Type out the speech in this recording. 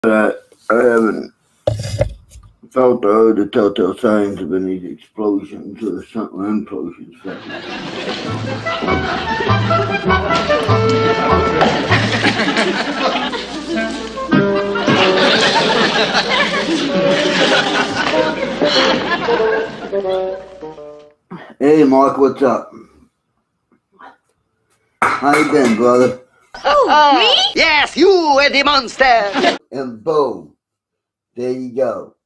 I haven't felt the telltale signs of any explosions or central implosions. Hey, Mark, what's up? How you been, brother? Oh, me? Yes, you, Eddie Munster! And boom, there you go.